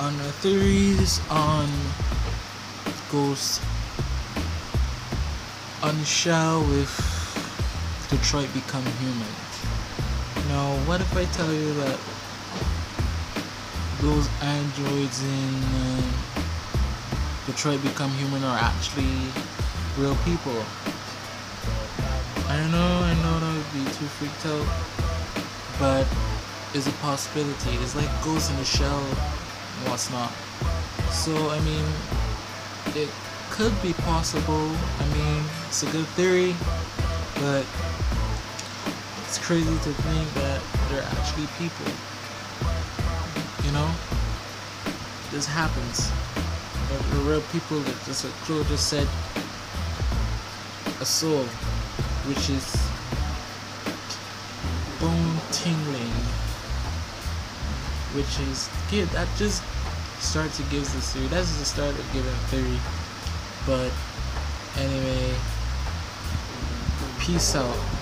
on the theories on ghosts on the show with Detroit Become Human. Now, what if I tell you that those androids in Detroit Become Human are actually real people? I know that would be too freaked out, but it's a possibility. It's like Ghost in the Shell and what's not. So, I mean, it could be possible. I mean, it's a good theory, but it's crazy to think that they're actually people. You know? This happens. The real people that just like Claude just said, a soul, which is bone tingling, which is good. That just starts to give the theory. That's the start of giving theory. But anyway, peace out.